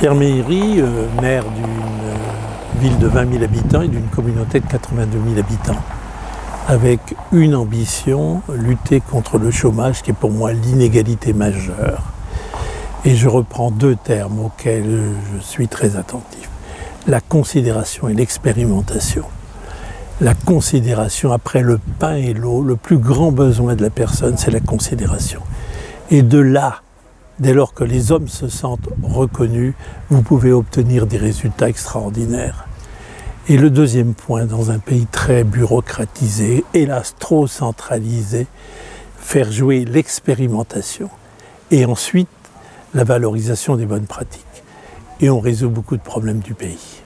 Pierre Méry, maire d'une ville de 20 000 habitants et d'une communauté de 82 000 habitants, avec une ambition, lutter contre le chômage qui est pour moi l'inégalité majeure. Et je reprends deux termes auxquels je suis très attentif. La considération et l'expérimentation. La considération, après le pain et l'eau, le plus grand besoin de la personne, c'est la considération. Et de là, dès lors que les hommes se sentent reconnus, vous pouvez obtenir des résultats extraordinaires. Et le deuxième point, dans un pays très bureaucratisé, hélas trop centralisé, faire jouer l'expérimentation et ensuite la valorisation des bonnes pratiques. Et on résout beaucoup de problèmes du pays.